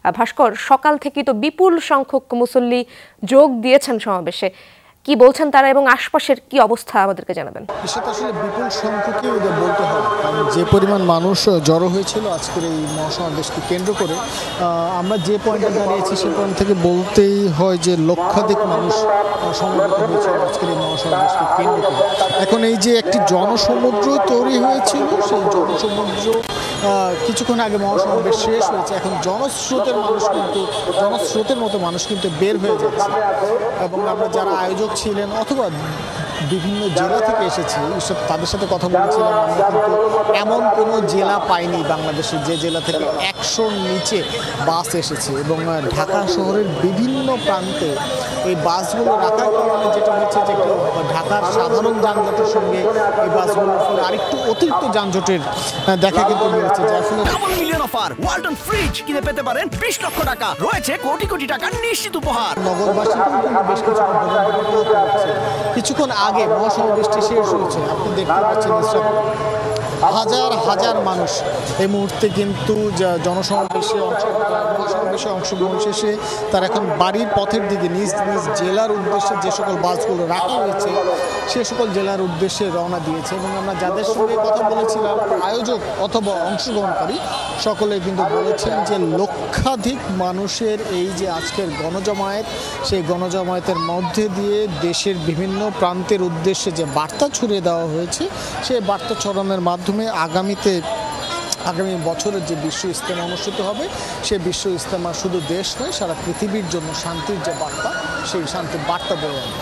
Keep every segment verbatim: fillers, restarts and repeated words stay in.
ভাস্কর, সকাল থেকেই তো বিপুল সংখ্যক মুসল্লি যোগ দিয়েছেন সমাবেশে, কি বলছেন তারা এবং আশপাশের কি অবস্থা আমাদেরকে জানাবেন। সেটা আসলে বিপুল সংখ্যকই বলতে হবে, কারণ যে পরিমাণ মানুষ জড়ো হয়েছিল আজকের এই মহাসমাবেশকে কেন্দ্র করে আমরা যে পয়েন্টে দাঁড়িয়েছি সে পয়েন্ট থেকে বলতেই হয় যে লক্ষাধিক মানুষ সমবেত হয়েছিল আজকের এই মহাসমাবেশকে কেন্দ্র করে। এখন এই যে একটি জনসমুদ্র তৈরি হয়েছিল, সেই জনসমুদ্র কিছুক্ষণ আগে মহাসমাবেশ শেষ হয়েছে, এখন জনস্রোতের মানুষ কিন্তু জনস্রোতের মতো মানুষ কিন্তু বের হয়ে যাচ্ছে। এবং আমরা যারা আয়োজক ছিলেন অথবা বিভিন্ন জেলা থেকে এসেছি তাদের সাথে কথা বলেছিলাম, আমরা কিন্তু এমন কোনো জেলা পাইনি বাংলাদেশের যে জেলা থেকে একশোর নিচে বাস এসেছে। এবং ঢাকা শহরের বিভিন্ন প্রান্তে এই বাসগুলো রাখার কারণে যেটা হচ্ছে যে ঢাকার সাধারণ যানজটের সঙ্গে এই বাসগুলোর ফলে আরেকটু অতিরিক্ত যানজটের দেখা কিন্তু মিলেছে, যার ফলে double million offer Walton fridge কিনে পেতে পারেন বিশ লক্ষ টাকা, রয়েছে কোটি কোটি টাকার নিশ্চিত উপহার। নগরবাসীকেও কিন্তু বেশ কিছু কিছুক্ষণ আগে মহাসমাবেশটি শেষ হয়েছে, আপনি দেখতে পাচ্ছেন হাজার হাজার মানুষ এই মুহূর্তে কিন্তু জনসমাবেশে অংশ মহাসমাবেশে অংশগ্রহণ শেষে তারা এখন বাড়ির পথের দিকে নিজ নিজ জেলার উদ্দেশ্যে যে সকল বাসগুলো রাখা হয়েছে সে সকল জেলার উদ্দেশ্যে রওনা দিয়েছে। এবং আমরা যাদের সঙ্গে কথা বলেছিলাম আয়োজক অথবা অংশগ্রহণকারী সকলে কিন্তু বলেছেন যে লক্ষাধিক মানুষের এই যে আজকের গণজমায়েত, সেই গণজমায়েতের মধ্যে দিয়ে দেশের বিভিন্ন প্রান্তের উদ্দেশ্যে যে বার্তা ছড়িয়ে দেওয়া হয়েছে সেই বার্তা ছড়ানোর মাধ্যমে আগামীতে আগামী বছরের যে বিশ্ব ইজতেমা অনুষ্ঠিত হবে সেই বিশ্ব ইজতেমা শুধু দেশ নয় সারা পৃথিবীর জন্য শান্তির যে বার্তা সেই শান্তির বার্তা বয়ে আনবে।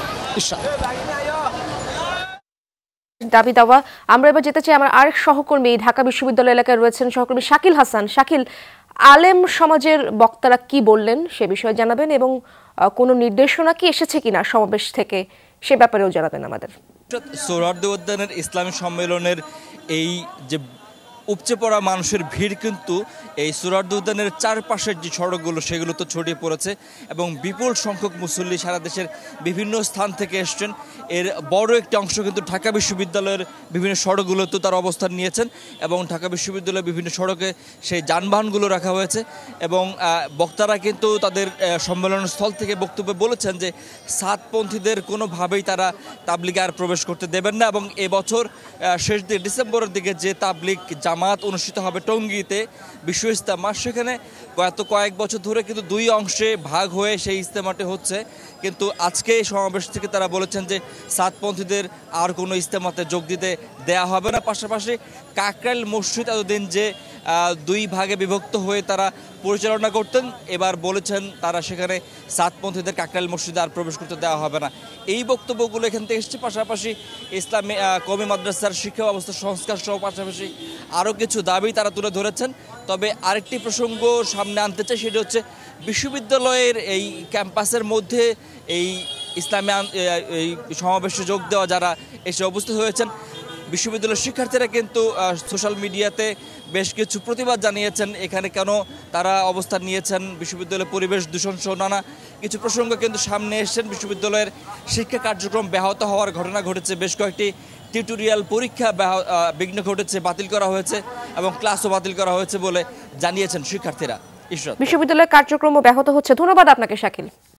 দাবি দাওয়া। আমরা এবার যেতে চাই আমার আরেক সহকর্মী ঢাকা বিশ্ববিদ্যালয় এলাকায় রয়েছেন সহকর্মী শাকিল হাসান। শাকিল, আলেম সমাজের বক্তারা কি বললেন সে বিষয়ে জানাবেন এবং কোনো নির্দেশনা কি এসেছে কিনা সমাবেশ থেকে সে ব্যাপারেও জানাবেন আমাদের। সোহরাওয়ার্দী উদ্যানের ইসলামী সম্মেলনের এই যে উপচে পড়া মানুষের ভিড় কিন্তু এই সোহরাওয়ার্দী উদ্যানের চারপাশের যে সড়কগুলো সেগুলো তো ছড়িয়ে পড়েছে এবং বিপুল সংখ্যক মুসল্লি সারা দেশের বিভিন্ন স্থান থেকে এসছেন। এর বড় একটি অংশ কিন্তু ঢাকা বিশ্ববিদ্যালয়ের বিভিন্ন সড়কগুলোতে তার অবস্থান নিয়েছেন এবং ঢাকা বিশ্ববিদ্যালয়ের বিভিন্ন সড়কে সেই যানবাহনগুলো রাখা হয়েছে। এবং বক্তারা কিন্তু তাদের সম্মেলন স্থল থেকে বক্তব্যে বলেছেন যে সাতপন্থীদের কোনোভাবেই তারা তাবলিগে আর প্রবেশ করতে দেবেন না এবং এবছর শেষ দিকে ডিসেম্বরের দিকে যে তাবলিগ জামাত অনুষ্ঠিত হবে টঙ্গীতে বিশ্ব ইজতেমা, সেখানে গত কয়েক বছর ধরে কিন্তু দুই অংশে ভাগ হয়ে সেই ইজতেমাটি হচ্ছে, কিন্তু আজকে এই সমাবেশ থেকে তারা বলেছেন যে সাতপন্থীদের আর কোনো ইজতেমাতে যোগ দিতে দেয়া হবে না। পাশাপাশি কাকরাইল মসজিদ এতদিন যে দুই ভাগে বিভক্ত হয়ে তারা পরিচালনা করতেন, এবার বলেছেন তারা সেখানে সাতপন্থীদের কাকরাইল মসজিদে আর প্রবেশ করতে দেওয়া হবে না। এই বক্তব্যগুলো এখান থেকে এসছে। পাশাপাশি ইসলামী কওমি মাদ্রাসার শিক্ষা ব্যবস্থা সংস্কার সহ পাশাপাশি আরও কিছু দাবি তারা তুলে ধরেছেন। তবে আরেকটি প্রসঙ্গ সামনে আনতে চাই, সেটা হচ্ছে বিশ্ববিদ্যালয়ের এই ক্যাম্পাসের মধ্যে এই ইসলামী এই সমাবেশে যোগ দেওয়া যারা এসে উপস্থিত হয়েছেন বিশ্ববিদ্যালয়ের শিক্ষার্থীরা কিন্তু সোশ্যাল মিডিয়াতে বেশ কিছু প্রতিবাদ জানিয়েছেন এখানে কেন তারা অবস্থান নিয়েছেন, বিশ্ববিদ্যালয়ের পরিবেশ দূষণ সহ নানা কিছু প্রসঙ্গ কিন্তু সামনে এসেছেন। বিশ্ববিদ্যালয়ের শিক্ষা কার্যক্রম ব্যাহত হওয়ার ঘটনা ঘটেছে, বেশ কয়েকটি টিউটোরিয়াল পরীক্ষা বিঘ্ন ঘটেছে, বাতিল করা হয়েছে এবং ক্লাসও বাতিল করা হয়েছে বলে জানিয়েছেন শিক্ষার্থীরা। বিশ্ববিদ্যালয়ের কার্যক্রম ব্যাহত হচ্ছে। ধন্যবাদ আপনাকে শাকিল।